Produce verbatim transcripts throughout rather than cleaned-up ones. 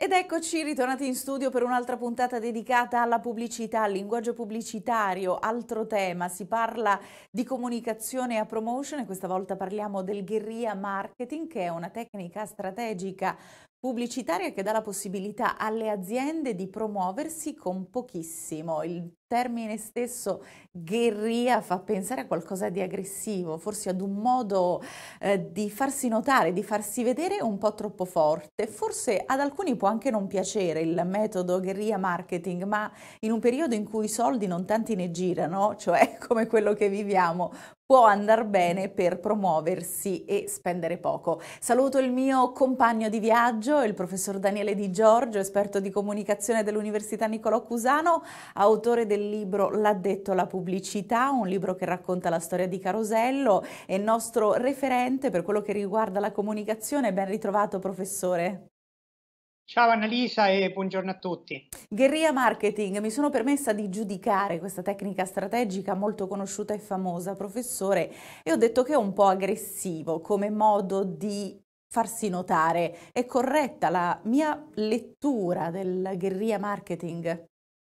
Ed eccoci ritornati in studio per un'altra puntata dedicata alla pubblicità, al linguaggio pubblicitario, altro tema. Si parla di comunicazione a promotion e questa volta parliamo del guerrilla marketing, che è una tecnica strategica pubblicitaria che dà la possibilità alle aziende di promuoversi con pochissimo. Il termine stesso guerriglia fa pensare a qualcosa di aggressivo, forse ad un modo eh, di farsi notare, di farsi vedere un po' troppo forte. Forse ad alcuni può anche non piacere il metodo guerrilla marketing, ma in un periodo in cui i soldi non tanti ne girano, cioè come quello che viviamo, può andare bene per promuoversi e spendere poco. Saluto il mio compagno di viaggio, il professor Daniele Di Giorgio, esperto di comunicazione dell'Università Niccolò Cusano, autore del libro L'ha detto la pubblicità, un libro che racconta la storia di Carosello e nostro referente per quello che riguarda la comunicazione. Ben ritrovato, professore. Ciao Annalisa e buongiorno a tutti. Guerrilla marketing, mi sono permessa di giudicare questa tecnica strategica molto conosciuta e famosa, professore, e ho detto che è un po' aggressivo come modo di farsi notare. È corretta la mia lettura del guerrilla marketing?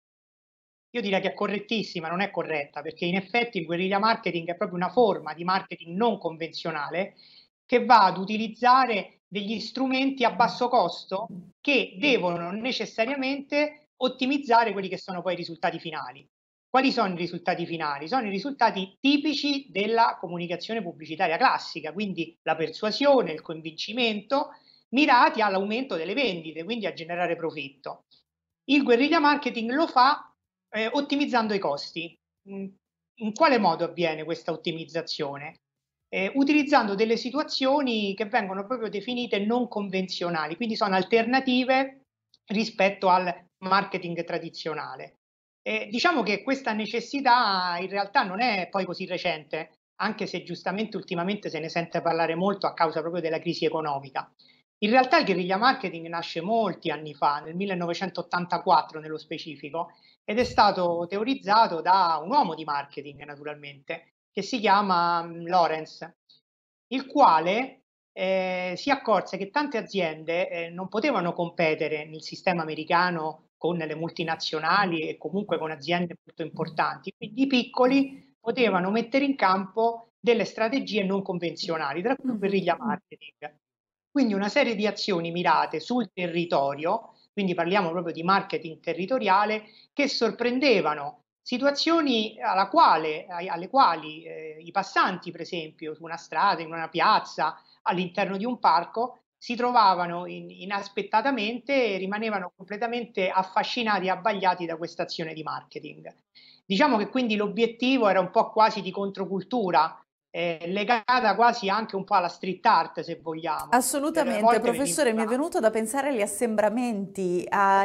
Io direi che è correttissima, non è corretta, perché in effetti il guerrilla marketing è proprio una forma di marketing non convenzionale che va ad utilizzare degli strumenti a basso costo che devono necessariamente ottimizzare quelli che sono poi i risultati finali. Quali sono i risultati finali? Sono i risultati tipici della comunicazione pubblicitaria classica, quindi la persuasione, il convincimento, mirati all'aumento delle vendite, quindi a generare profitto. Il guerrilla marketing lo fa eh, ottimizzando i costi. Mm, In quale modo avviene questa ottimizzazione? Eh, utilizzando delle situazioni che vengono proprio definite non convenzionali, quindi sono alternative rispetto al marketing tradizionale. Eh, diciamo che questa necessità in realtà non è poi così recente, anche se giustamente ultimamente se ne sente parlare molto a causa proprio della crisi economica. In realtà il guerriglia marketing nasce molti anni fa, nel millenovecentottantaquattro nello specifico, ed è stato teorizzato da un uomo di marketing naturalmente, che si chiama um, Lawrence, il quale eh, si accorse che tante aziende eh, non potevano competere nel sistema americano con le multinazionali e comunque con aziende molto importanti, quindi i piccoli potevano mettere in campo delle strategie non convenzionali, tra cui il Mhm. guerriglia marketing. Quindi una serie di azioni mirate sul territorio, quindi parliamo proprio di marketing territoriale, che sorprendevano situazioni alla quale, alle quali eh, i passanti, per esempio, su una strada, in una piazza, all'interno di un parco, si trovavano in, inaspettatamente e rimanevano completamente affascinati e abbagliati da questa azione di marketing. Diciamo che quindi l'obiettivo era un po' quasi di controcultura, eh, legata quasi anche un po' alla street art, se vogliamo. Certe Assolutamente, volte professore, mi è venivano. venuto da pensare agli assembramenti,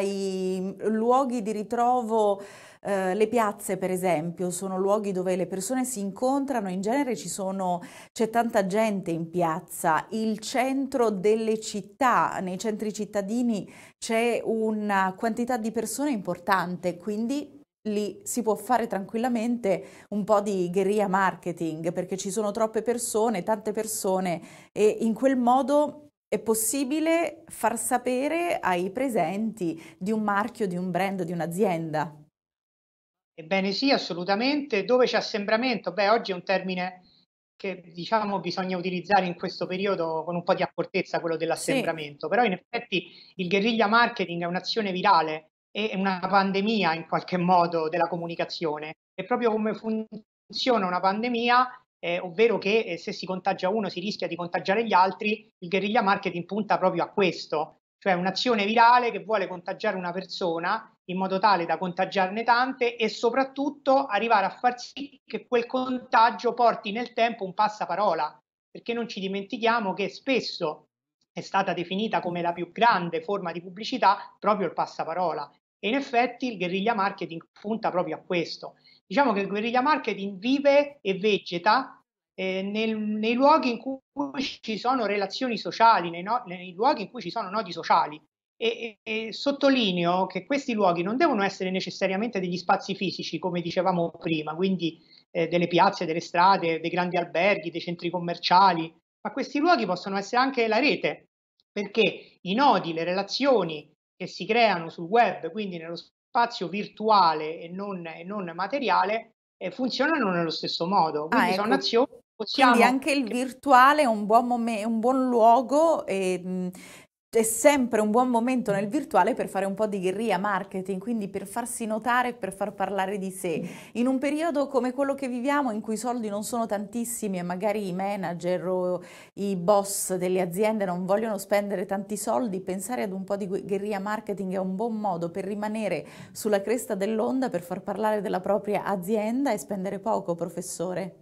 ai luoghi di ritrovo, eh, le piazze per esempio, sono luoghi dove le persone si incontrano, in genere ci sono, c'è tanta gente in piazza, il centro delle città, nei centri cittadini c'è una quantità di persone importante, quindi lì si può fare tranquillamente un po' di guerrilla marketing perché ci sono troppe persone, tante persone e in quel modo è possibile far sapere ai presenti di un marchio, di un brand, di un'azienda. Ebbene sì, assolutamente. Dove c'è assembramento? Beh, oggi è un termine che diciamo bisogna utilizzare in questo periodo con un po' di accortezza, quello Sì. dell'assembramento, però in effetti il guerriglia marketing è un'azione virale e una pandemia in qualche modo della comunicazione. È proprio come funziona una pandemia, eh, ovvero che eh, se si contagia uno si rischia di contagiare gli altri, il guerriglia marketing punta proprio a questo, cioè un'azione virale che vuole contagiare una persona in modo tale da contagiarne tante e soprattutto arrivare a far sì che quel contagio porti nel tempo un passaparola, perché non ci dimentichiamo che spesso è stata definita come la più grande forma di pubblicità proprio il passaparola e in effetti il guerriglia marketing punta proprio a questo. Diciamo che il guerriglia marketing vive e vegeta eh, nel, nei luoghi in cui ci sono relazioni sociali, nei, no, nei luoghi in cui ci sono nodi sociali. E, e, e sottolineo che questi luoghi non devono essere necessariamente degli spazi fisici, come dicevamo prima, quindi eh, delle piazze, delle strade, dei grandi alberghi, dei centri commerciali, ma questi luoghi possono essere anche la rete, perché i nodi, le relazioni che si creano sul web, quindi nello spazio virtuale e non, e non materiale, eh, funzionano nello stesso modo. Ah, Quindi sono ecco, nazioni che quindi possiamo... anche il virtuale è un buon momen- un buon luogo e mh, è sempre un buon momento nel virtuale per fare un po' di guerriglia marketing, quindi per farsi notare, per far parlare di sé. In un periodo come quello che viviamo, in cui i soldi non sono tantissimi e magari i manager o i boss delle aziende non vogliono spendere tanti soldi, pensare ad un po' di gu- guerriglia marketing è un buon modo per rimanere sulla cresta dell'onda, per far parlare della propria azienda e spendere poco, professore.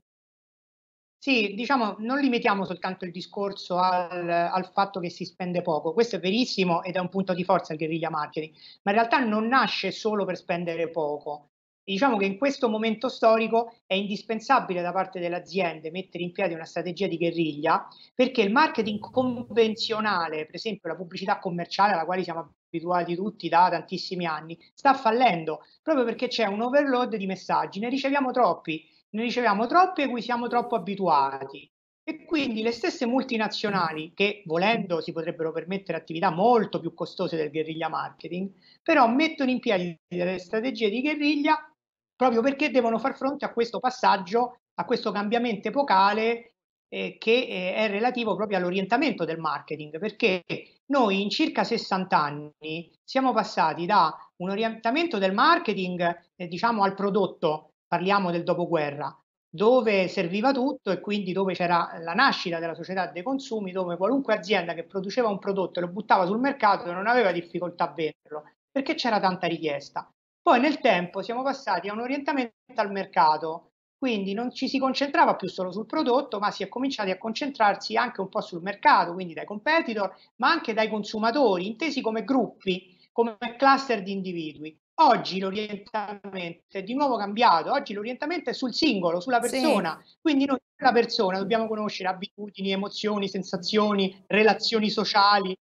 Sì, diciamo, non limitiamo soltanto il discorso al, al fatto che si spende poco, questo è verissimo ed è un punto di forza il guerriglia marketing, ma in realtà non nasce solo per spendere poco. Diciamo che in questo momento storico è indispensabile da parte delle aziende mettere in piedi una strategia di guerriglia, perché il marketing convenzionale, per esempio la pubblicità commerciale alla quale siamo abituati tutti da tantissimi anni, sta fallendo proprio perché c'è un overload di messaggi, ne riceviamo troppi ne riceviamo troppi a cui siamo troppo abituati. E quindi le stesse multinazionali, che volendo si potrebbero permettere attività molto più costose del guerriglia marketing, però mettono in piedi delle strategie di guerriglia proprio perché devono far fronte a questo passaggio, a questo cambiamento epocale eh, che eh, è relativo proprio all'orientamento del marketing, perché noi in circa sessanta anni siamo passati da un orientamento del marketing, eh, diciamo, al prodotto, parliamo del dopoguerra, dove serviva tutto e quindi dove c'era la nascita della società dei consumi, dove qualunque azienda che produceva un prodotto e lo buttava sul mercato non aveva difficoltà a venderlo, perché c'era tanta richiesta. Poi nel tempo siamo passati a un orientamento al mercato, quindi non ci si concentrava più solo sul prodotto, ma si è cominciati a concentrarsi anche un po' sul mercato, quindi dai competitor, ma anche dai consumatori, intesi come gruppi, come cluster di individui. Oggi l'orientamento è di nuovo cambiato, oggi l'orientamento è sul singolo, sulla Sì. persona, quindi noi la persona dobbiamo conoscere abitudini, emozioni, sensazioni, relazioni sociali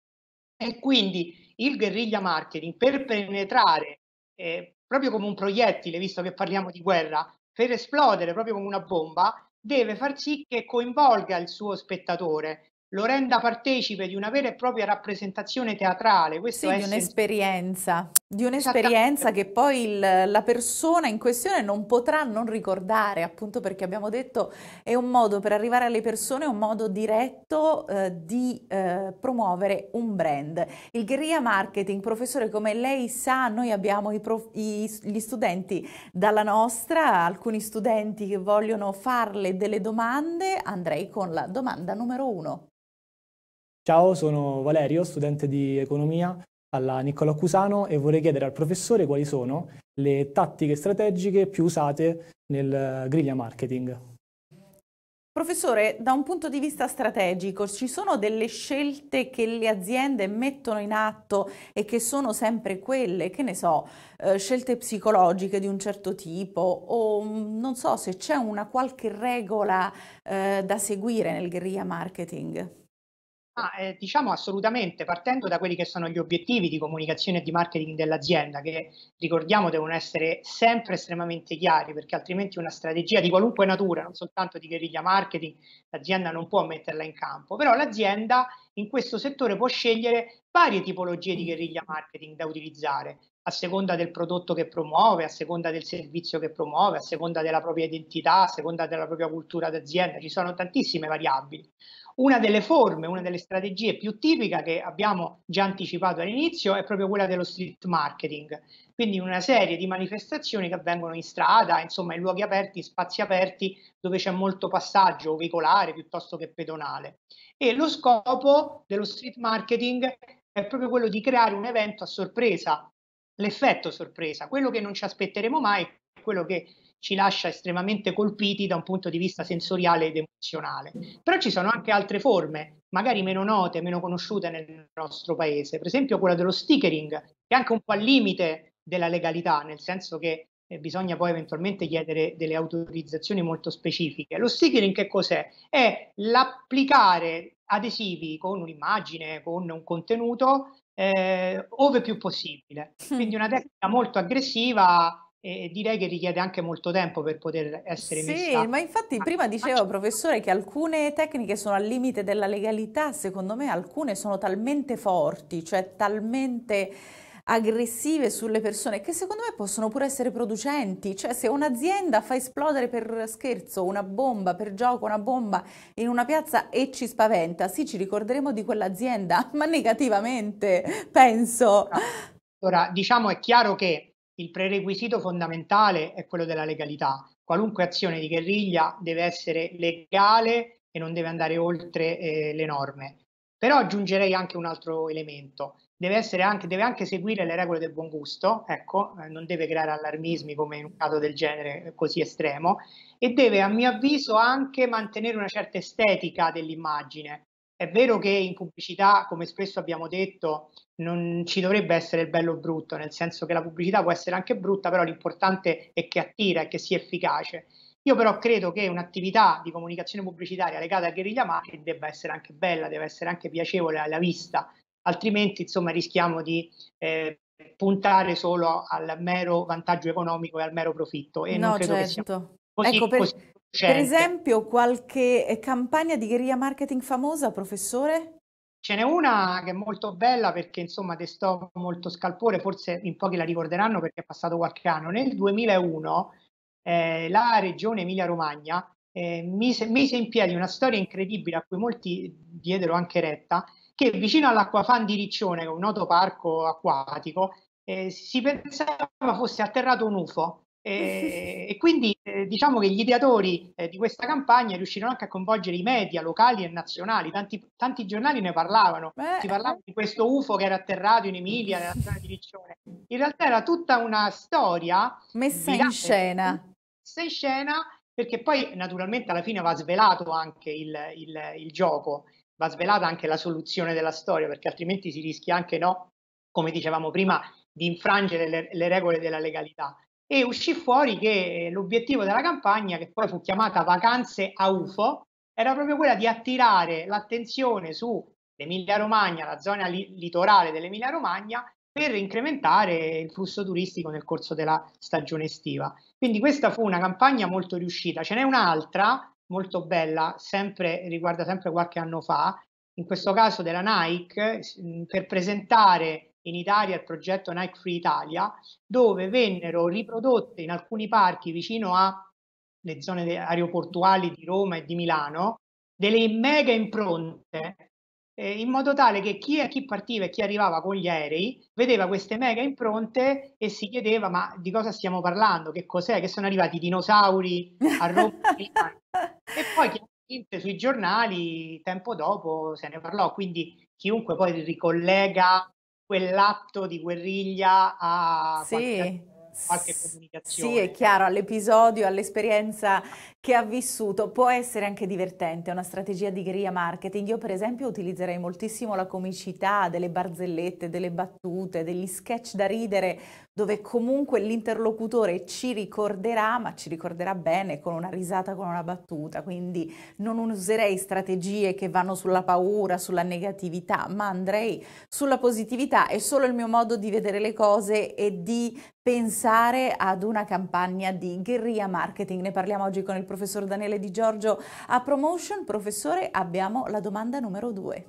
e quindi il guerriglia marketing per penetrare eh, proprio come un proiettile, visto che parliamo di guerra, per esplodere proprio come una bomba, deve far sì che coinvolga il suo spettatore, lo renda partecipe di una vera e propria rappresentazione teatrale, questo Sì, è di essenziale. un'esperienza, di un'esperienza Esattamente. che poi il- la persona in questione non potrà non ricordare, appunto perché abbiamo detto è un modo per arrivare alle persone, è un modo diretto eh, di eh, promuovere un brand. Il guerriglia marketing, professore, come lei sa, noi abbiamo i prof- i- gli studenti dalla nostra, alcuni studenti che vogliono farle delle domande, andrei con la domanda numero uno. Ciao, sono Valerio, studente di economia alla Niccolò Cusano e vorrei chiedere al professore quali sono le tattiche strategiche più usate nel eh, guerriglia marketing. Professore, da un punto di vista strategico, ci sono delle scelte che le aziende mettono in atto e che sono sempre quelle, che ne so, eh, scelte psicologiche di un certo tipo o mm, non so se c'è una qualche regola eh, da seguire nel guerriglia marketing. Ah, eh, diciamo assolutamente, partendo da quelli che sono gli obiettivi di comunicazione e di marketing dell'azienda, che ricordiamo devono essere sempre estremamente chiari, perché altrimenti una strategia di qualunque natura, non soltanto di guerriglia marketing, l'azienda non può metterla in campo. Però l'azienda in questo settore può scegliere varie tipologie di guerriglia marketing da utilizzare, a seconda del prodotto che promuove, a seconda del servizio che promuove, a seconda della propria identità, a seconda della propria cultura d'azienda. Ci sono tantissime variabili. Una delle forme, una delle strategie più tipiche che abbiamo già anticipato all'inizio è proprio quella dello street marketing, quindi una serie di manifestazioni che avvengono in strada, insomma in luoghi aperti, spazi aperti dove c'è molto passaggio veicolare piuttosto che pedonale. E lo scopo dello street marketing è proprio quello di creare un evento a sorpresa, l'effetto sorpresa, quello che non ci aspetteremo mai, quello che ci lascia estremamente colpiti da un punto di vista sensoriale ed emozionale. Però ci sono anche altre forme, magari meno note, meno conosciute nel nostro paese, per esempio quella dello stickering, che è anche un po' al limite della legalità, nel senso che eh, bisogna poi eventualmente chiedere delle autorizzazioni molto specifiche. Lo stickering che cos'è? È l'applicare adesivi con un'immagine, con un contenuto, eh, ove più possibile. Quindi una tecnica molto aggressiva e direi che richiede anche molto tempo per poter essere Sì, messa ma infatti a prima diceva, professore, che alcune tecniche sono al limite della legalità, secondo me alcune sono talmente forti, cioè talmente aggressive sulle persone, che secondo me possono pure essere producenti. Cioè, se un'azienda fa esplodere per scherzo una bomba, per gioco, una bomba in una piazza e ci spaventa, sì, ci ricorderemo di quell'azienda, ma negativamente, penso. Ora, diciamo, è chiaro che il prerequisito fondamentale è quello della legalità. Qualunque azione di guerriglia deve essere legale e non deve andare oltre eh, le norme. Però aggiungerei anche un altro elemento. Deve, essere anche, deve anche seguire le regole del buon gusto, ecco, eh, non deve creare allarmismi come in un caso del genere così estremo, e deve, a mio avviso, anche mantenere una certa estetica dell'immagine. È vero che in pubblicità, come spesso abbiamo detto, non ci dovrebbe essere il bello o brutto, nel senso che la pubblicità può essere anche brutta, però l'importante è che attira e che sia efficace. Io però credo che un'attività di comunicazione pubblicitaria legata al guerriglia marketing debba essere anche bella, deve essere anche piacevole alla vista, altrimenti insomma rischiamo di eh, puntare solo al mero vantaggio economico e al mero profitto, e non No, credo che sia certo. così, Ecco, per, così per efficiente. esempio, qualche eh, campagna di guerriglia marketing famosa, professore? Ce n'è una che è molto bella perché insomma destò molto scalpore, forse in pochi la ricorderanno perché è passato qualche anno. Nel duemilauno eh, la regione Emilia-Romagna eh, mise, mise in piedi una storia incredibile a cui molti diedero anche retta, che vicino all'Acquafan di Riccione, che è un noto parco acquatico, eh, si pensava fosse atterrato un U F O. Eh, e quindi eh, diciamo che gli ideatori eh, di questa campagna riuscirono anche a coinvolgere i media locali e nazionali, tanti, tanti giornali ne parlavano, Beh, si parlava di questo U F O che era atterrato in Emilia, nella zona di Riccione. In realtà era tutta una storia messa in virale, scena. messa in scena, perché poi naturalmente alla fine va svelato anche il, il, il gioco, va svelata anche la soluzione della storia, perché altrimenti si rischia anche, no, come dicevamo prima, di infrangere le, le regole della legalità. E uscì fuori che l'obiettivo della campagna, che poi fu chiamata Vacanze a U F O, era proprio quella di attirare l'attenzione sull'Emilia Romagna, la zona li litorale dell'Emilia Romagna, per incrementare il flusso turistico nel corso della stagione estiva. Quindi questa fu una campagna molto riuscita. Ce n'è un'altra molto bella, sempre, riguarda sempre qualche anno fa, in questo caso della Nike, per presentare in Italia il progetto Nike Free Italia, dove vennero riprodotte in alcuni parchi vicino alle zone aeroportuali di Roma e di Milano delle mega impronte, eh, in modo tale che chi, chi partiva e chi arrivava con gli aerei vedeva queste mega impronte e si chiedeva: ma di cosa stiamo parlando? Che cos'è? Che sono arrivati i dinosauri a Roma e Milano? E poi chiaramente sui giornali tempo dopo se ne parlò, quindi chiunque poi ricollega quell'atto di guerriglia a qualche, Sì, qualche sì, è comunicazione. chiaro, all'episodio, all'esperienza che ha vissuto, può essere anche divertente, è una strategia di guerriglia marketing. Io per esempio utilizzerei moltissimo la comicità, delle barzellette, delle battute, degli sketch da ridere, dove comunque l'interlocutore ci ricorderà, ma ci ricorderà bene, con una risata, con una battuta. Quindi non userei strategie che vanno sulla paura, sulla negatività, ma andrei sulla positività. È solo il mio modo di vedere le cose e di pensare ad una campagna di guerriglia marketing. Ne parliamo oggi con il professor Daniele Di Giorgio a Promotion. Professore, abbiamo la domanda numero due.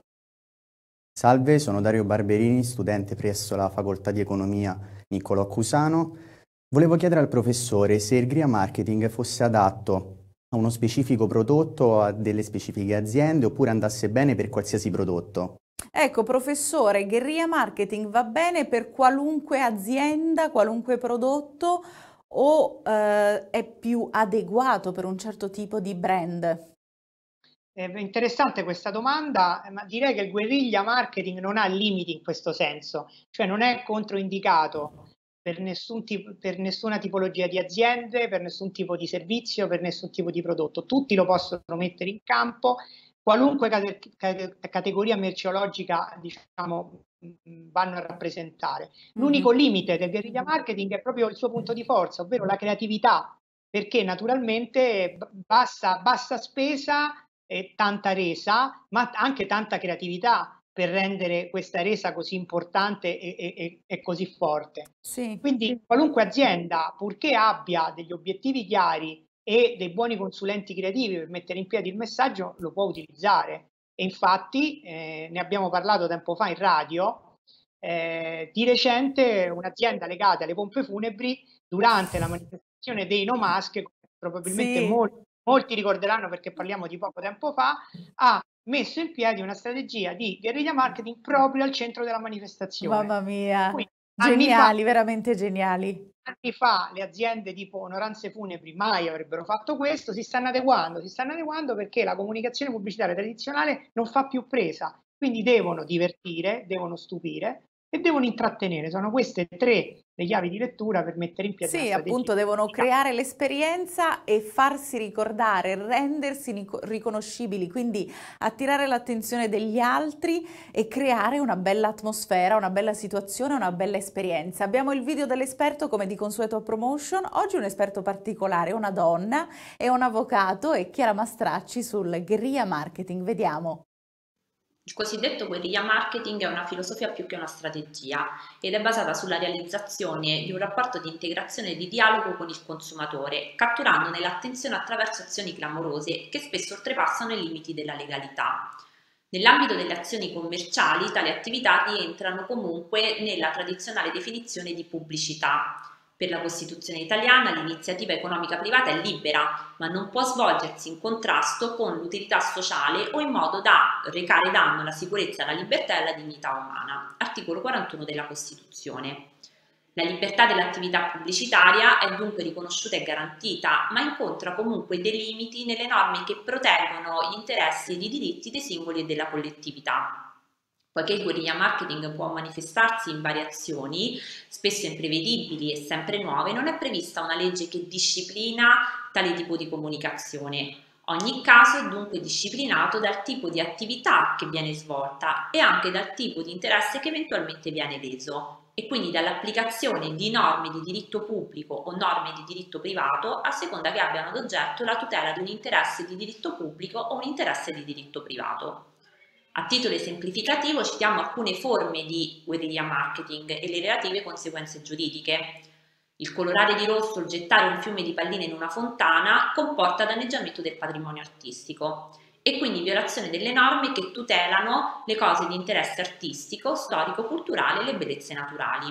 Salve, sono Dario Barberini, studente presso la Facoltà di Economia Niccolò Cusano. Volevo chiedere al professore se il guerriglia marketing fosse adatto a uno specifico prodotto o a delle specifiche aziende, oppure andasse bene per qualsiasi prodotto. Ecco, professore, guerriglia marketing va bene per qualunque azienda, qualunque prodotto, o eh, è più adeguato per un certo tipo di brand? È interessante questa domanda, ma direi che il guerriglia marketing non ha limiti in questo senso, cioè non è controindicato per, nessun tipo, per nessuna tipologia di aziende, per nessun tipo di servizio, per nessun tipo di prodotto. Tutti lo possono mettere in campo, qualunque cate categoria merceologica, diciamo, vanno a rappresentare. L'unico Mm-hmm. limite del guerriglia marketing è proprio il suo punto di forza, ovvero la creatività, perché naturalmente bassa, bassa spesa e tanta resa, ma anche tanta creatività per rendere questa resa così importante e, e, e così forte. Sì. Quindi qualunque azienda, purché abbia degli obiettivi chiari e dei buoni consulenti creativi per mettere in piedi il messaggio, lo può utilizzare. E infatti eh, ne abbiamo parlato tempo fa in radio, Eh, di recente un'azienda legata alle pompe funebri, durante la manifestazione dei No Mask, probabilmente Sì. molti, molti ricorderanno perché parliamo di poco tempo fa, ha messo in piedi una strategia di guerriglia marketing proprio al centro della manifestazione. Mamma mia, Quindi, anni fa, geniali, veramente geniali. anni fa le aziende tipo Onoranze Funebri mai avrebbero fatto questo, si stanno adeguando, si stanno adeguando perché la comunicazione pubblicitaria tradizionale non fa più presa, quindi devono divertire, devono stupire e devono intrattenere. Sono queste tre le chiavi di lettura per mettere in piedi una Sì, strategia. appunto, devono creare l'esperienza e farsi ricordare, rendersi nico- riconoscibili, quindi attirare l'attenzione degli altri e creare una bella atmosfera, una bella situazione, una bella esperienza. Abbiamo il video dell'esperto, come di consueto a Promotion. Oggi un esperto particolare, una donna, è un avvocato, e Chiara Mastracci sul guerriglia marketing. Vediamo. Il cosiddetto guerriglia marketing è una filosofia più che una strategia ed è basata sulla realizzazione di un rapporto di integrazione e di dialogo con il consumatore, catturandone l'attenzione attraverso azioni clamorose che spesso oltrepassano i limiti della legalità. Nell'ambito delle azioni commerciali, tali attività rientrano comunque nella tradizionale definizione di pubblicità. Per la Costituzione italiana l'iniziativa economica privata è libera, ma non può svolgersi in contrasto con l'utilità sociale o in modo da recare danno alla sicurezza, alla libertà e alla dignità umana. Articolo quarantuno della Costituzione. La libertà dell'attività pubblicitaria è dunque riconosciuta e garantita, ma incontra comunque dei limiti nelle norme che proteggono gli interessi ed i diritti dei singoli e della collettività. Poiché il guerriglia marketing può manifestarsi in variazioni, spesso imprevedibili e sempre nuove, non è prevista una legge che disciplina tale tipo di comunicazione. Ogni caso è dunque disciplinato dal tipo di attività che viene svolta e anche dal tipo di interesse che eventualmente viene leso, e quindi dall'applicazione di norme di diritto pubblico o norme di diritto privato a seconda che abbiano ad oggetto la tutela di un interesse di diritto pubblico o un interesse di diritto privato. A titolo esemplificativo citiamo alcune forme di guerriglia marketing e le relative conseguenze giuridiche. Il colorare di rosso, il gettare un fiume di palline in una fontana comporta danneggiamento del patrimonio artistico e quindi violazione delle norme che tutelano le cose di interesse artistico, storico, culturale e le bellezze naturali.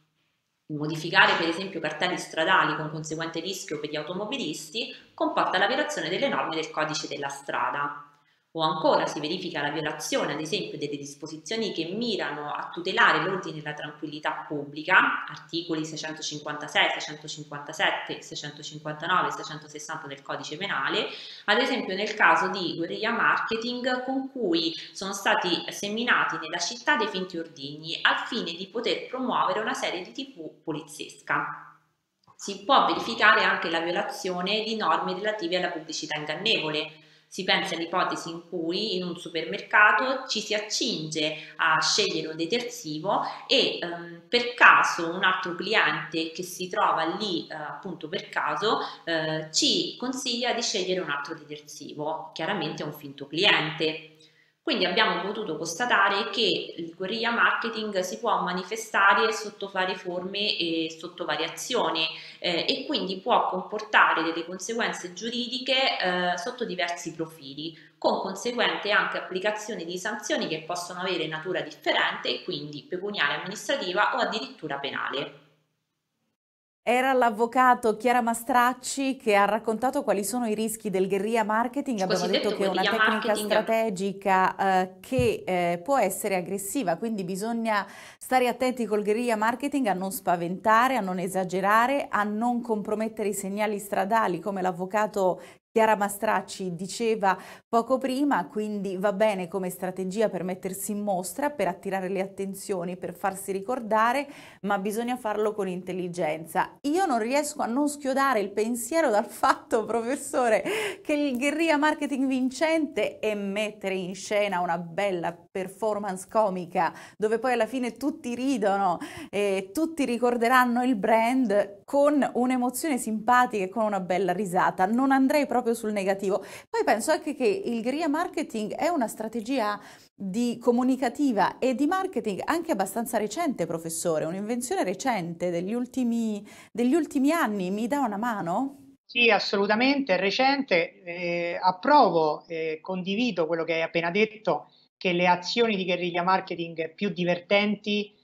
Il modificare per esempio cartelli stradali con conseguente rischio per gli automobilisti comporta la violazione delle norme del codice della strada. O ancora si verifica la violazione, ad esempio, delle disposizioni che mirano a tutelare l'ordine e la tranquillità pubblica, articoli seicentocinquantasei, seicentocinquantasette, seicentocinquantanove e seicentosessanta del codice penale, ad esempio nel caso di guerriglia marketing con cui sono stati seminati nella città dei finti ordigni al fine di poter promuovere una serie di tivù poliziesca. Si può verificare anche la violazione di norme relative alla pubblicità ingannevole. Si pensa all'ipotesi in cui in un supermercato ci si accinge a scegliere un detersivo e ehm, per caso un altro cliente che si trova lì eh, appunto per caso eh, ci consiglia di scegliere un altro detersivo, chiaramente è un finto cliente. Quindi abbiamo potuto constatare che il guerriglia marketing si può manifestare sotto varie forme e sotto variazioni eh, e quindi può comportare delle conseguenze giuridiche eh, sotto diversi profili, con conseguente anche applicazione di sanzioni che possono avere natura differente e quindi pecuniaria, amministrativa o addirittura penale. Era l'avvocato Chiara Mastracci che ha raccontato quali sono i rischi del guerriglia marketing. Il Abbiamo detto cosiddetto che è una guerriglia tecnica marketing strategica eh, che eh, può essere aggressiva, quindi bisogna stare attenti col guerriglia marketing a non spaventare, a non esagerare, a non compromettere i segnali stradali, come l'avvocato Chiara Mastracci diceva poco prima. Quindi va bene come strategia per mettersi in mostra, per attirare le attenzioni, per farsi ricordare, ma bisogna farlo con intelligenza. Io non riesco a non schiodare il pensiero dal fatto, professore, che il guerriglia marketing vincente è mettere in scena una bella performance comica, dove poi alla fine tutti ridono e tutti ricorderanno il brand con un'emozione simpatica e con una bella risata. Non andrei proprio sul negativo. Poi penso anche che il guerriglia marketing è una strategia di comunicativa e di marketing anche abbastanza recente, professore, un'invenzione recente degli ultimi, degli ultimi anni. Mi dà una mano? Sì, assolutamente, è recente. Eh, approvo e condivido quello che hai appena detto, che le azioni di guerriglia marketing più divertenti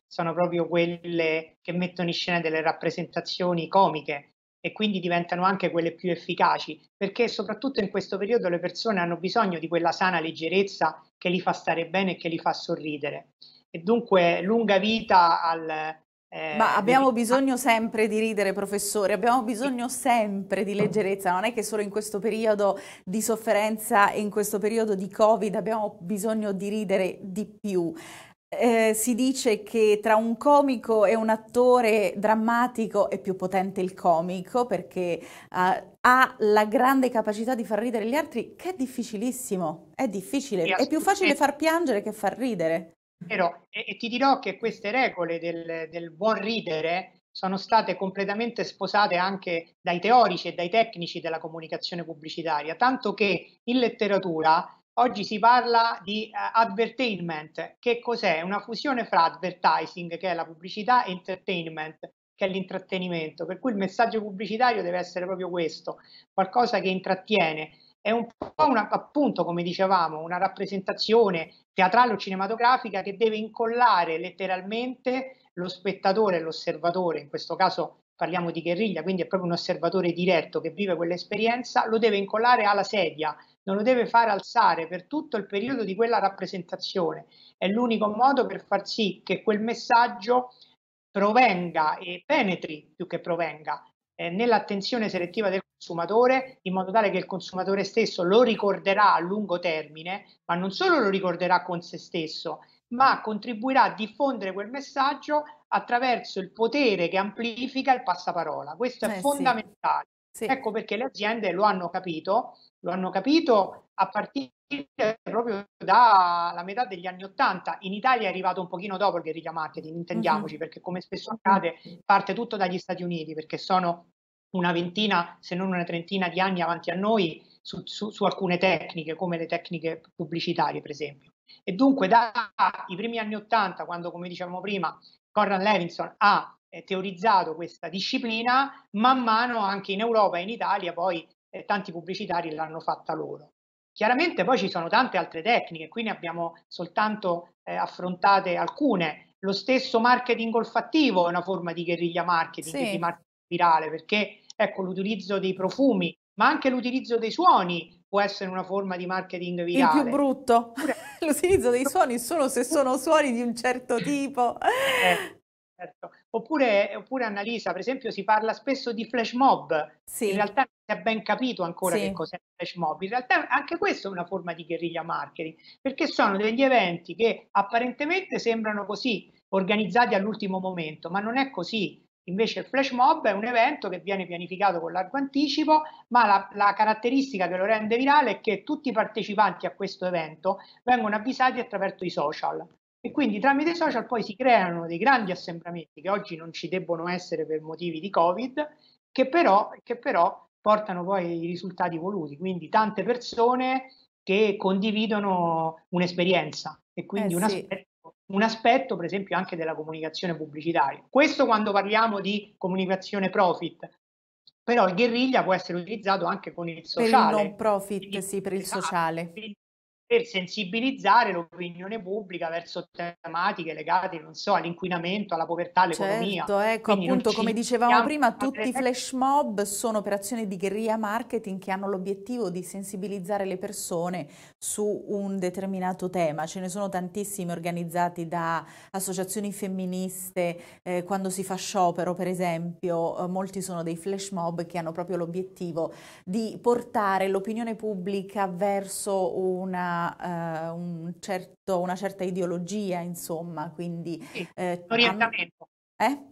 sono proprio quelle che mettono in scena delle rappresentazioni comiche e quindi diventano anche quelle più efficaci, perché soprattutto in questo periodo le persone hanno bisogno di quella sana leggerezza che li fa stare bene e che li fa sorridere. E dunque lunga vita al... Eh, Ma abbiamo del... bisogno sempre di ridere, professore, abbiamo bisogno sempre di leggerezza, non è che solo in questo periodo di sofferenza e in questo periodo di Covid abbiamo bisogno di ridere di più. Eh, si dice che tra un comico e un attore drammatico è più potente il comico perché uh, ha la grande capacità di far ridere gli altri, che è difficilissimo, è difficile, è più facile far piangere che far ridere. Vero, e, e ti dirò che queste regole del, del buon ridere sono state completamente sposate anche dai teorici e dai tecnici della comunicazione pubblicitaria, tanto che in letteratura oggi si parla di uh, advertainment. Che cos'è? Una fusione fra advertising, che è la pubblicità, e entertainment, che è l'intrattenimento, per cui il messaggio pubblicitario deve essere proprio questo, qualcosa che intrattiene. È un po' una, appunto, come dicevamo, una rappresentazione teatrale o cinematografica che deve incollare letteralmente lo spettatore e l'osservatore, in questo caso parliamo di guerriglia, quindi è proprio un osservatore diretto che vive quell'esperienza, lo deve incollare alla sedia, non lo deve far alzare per tutto il periodo di quella rappresentazione. È l'unico modo per far sì che quel messaggio provenga e penetri, più che provenga, eh, nell'attenzione selettiva del consumatore, in modo tale che il consumatore stesso lo ricorderà a lungo termine, ma non solo lo ricorderà con se stesso, ma contribuirà a diffondere quel messaggio attraverso il potere che amplifica il passaparola. Questo è eh fondamentale. Sì. Sì. Ecco perché le aziende lo hanno capito, lo hanno capito a partire proprio dalla metà degli anni Ottanta. In Italia è arrivato un pochino dopo il guerriglia marketing, intendiamoci, uh-huh. perché come spesso accade parte tutto dagli Stati Uniti, perché sono una ventina, se non una trentina di anni avanti a noi su, su, su alcune tecniche, come le tecniche pubblicitarie, per esempio. E dunque dai primi anni Ottanta, quando, come dicevamo prima, Conrad Levinson ha eh, teorizzato questa disciplina, man mano anche in Europa e in Italia poi eh, tanti pubblicitari l'hanno fatta loro. Chiaramente poi ci sono tante altre tecniche, qui ne abbiamo soltanto eh, affrontate alcune. Lo stesso marketing olfattivo è una forma di guerriglia marketing, sì. di marketing virale, perché ecco, l'utilizzo dei profumi, ma anche l'utilizzo dei suoni può essere una forma di marketing virale. Il più brutto, l'utilizzo dei suoni solo se sono suoni di un certo tipo. Eh, certo. Oppure, oppure Annalisa, per esempio, si parla spesso di flash mob, sì. in realtà non si è ben capito ancora sì. che cos'è il flash mob, in realtà anche questo è una forma di guerriglia marketing, perché sono degli eventi che apparentemente sembrano così organizzati all'ultimo momento, ma non è così. Invece il flash mob è un evento che viene pianificato con largo anticipo, ma la, la caratteristica che lo rende virale è che tutti i partecipanti a questo evento vengono avvisati attraverso i social. E quindi tramite i social poi si creano dei grandi assembramenti che oggi non ci debbono essere per motivi di Covid, che però, che però portano poi i risultati voluti. Quindi tante persone che condividono un'esperienza e quindi eh, un, sì. aspetto, un aspetto per esempio anche della comunicazione pubblicitaria. Questo quando parliamo di comunicazione profit. Però il guerriglia può essere utilizzato anche con il sociale. Per il non profit, quindi, sì, per il esatto, sociale. Per sensibilizzare l'opinione pubblica verso tematiche legate, non so, all'inquinamento, alla povertà, all'economia. Certo, ecco, quindi appunto, come dicevamo prima, tutti i flash mob sono operazioni di guerriglia marketing che hanno l'obiettivo di sensibilizzare le persone su un determinato tema. Ce ne sono tantissimi organizzati da associazioni femministe, eh, quando si fa sciopero, per esempio, eh, molti sono dei flash mob che hanno proprio l'obiettivo di portare l'opinione pubblica verso una Uh, un certo, una certa ideologia, insomma, quindi sì, eh, orientamento. Hanno... Eh?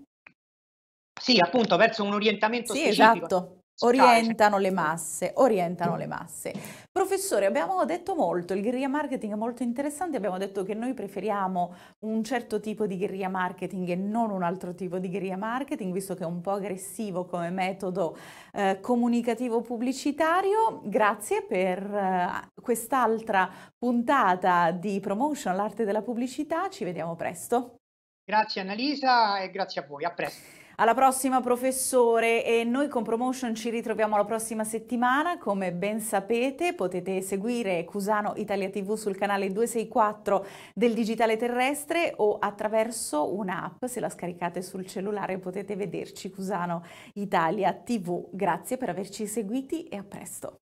Sì, appunto, verso un orientamento sì, specifico. Esatto. Orientano le masse, orientano le masse. Professore, abbiamo detto molto, il guerriglia marketing è molto interessante, abbiamo detto che noi preferiamo un certo tipo di guerriglia marketing e non un altro tipo di guerriglia marketing, visto che è un po' aggressivo come metodo eh, comunicativo pubblicitario. Grazie per eh, quest'altra puntata di Promotion, l'arte della pubblicità, ci vediamo presto. Grazie Annalisa e grazie a voi, a presto. Alla prossima professore, e noi con Promotion ci ritroviamo la prossima settimana. Come ben sapete potete seguire Cusano Italia tivù sul canale duecentosessantaquattro del Digitale Terrestre o attraverso un'app, se la scaricate sul cellulare potete vederci Cusano Italia tivù. Grazie per averci seguiti e a presto.